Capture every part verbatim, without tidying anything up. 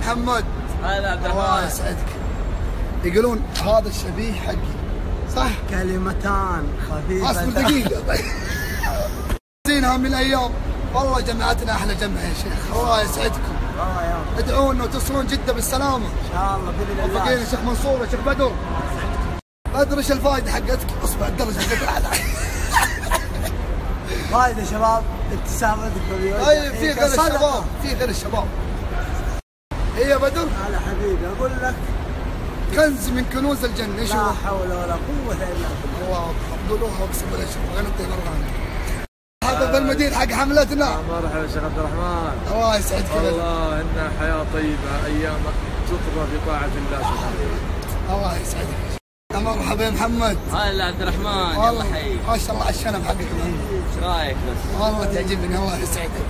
محمد. هلا عبد الله الرحمن. يسعدك. يقولون هذا الشبيه حقي صح؟ كلمتان خفيفة. اصبر دقيقة. زينها من الايام، والله جمعتنا احلى جمعة يا شيخ، الله يسعدكم. والله يا ادعوا انه توصلون جدة بالسلامة. ان شاء الله باذن الله. موفقين يا شيخ منصور يا شيخ بدر. بدر ايش الفائدة حقتك؟ اصبر الدرجة حقتك. فايدة شباب ابتسامتك بالوجه. اي في غير الشباب، في غير الشباب. هي يا بدر؟ هلا حبيبي اقول لك كنز من كنوز الجنة، ايش هو؟ لا حول ولا قوة الا بالله. الله اكبر، قولوها اقسم بالله شوف غنطي الاغاني. هذا ذا المدير حق حملتنا. مرحبا يا شيخ عبد الرحمن. الله يسعدك. والله انها حياة طيبة، ايام تقضى بطاعة الله سبحانه. الله يسعدك. يا مرحبا يا محمد. هلا عبد الرحمن. والله ما شاء الله على الشنب حقك يا محمد. ايش رايك بس؟ والله تعجبني، الله يسعدك.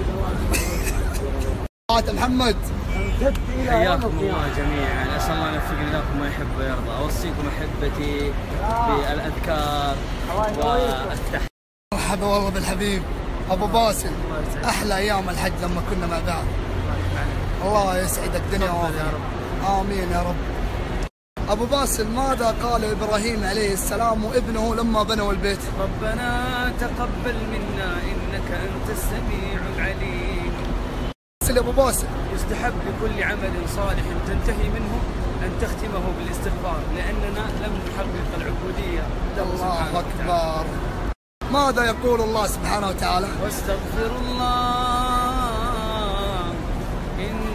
يا محمد. حياكم الله جميعا، اسال الله ان يوفقني لكم ما يحب ويرضى. اوصيكم احبتي بالاذكار والتحية. مرحبا والله بالحبيب ابو باسل، احلى ايام الحج لما كنا مع بعض. الله يسعدك دنيا واخره. امين يا رب. ابو باسل، ماذا قال ابراهيم عليه السلام وابنه لما بنوا البيت؟ ربنا تقبل منا انك انت السميع العليم. يا ابو باسل، يستحب لكل عمل صالح تنتهي منه ان تختمه بالاستغفار، لاننا لم نحقق العبوديه. الله اكبر. ماذا يقول الله سبحانه وتعالى؟ واستغفر الله إن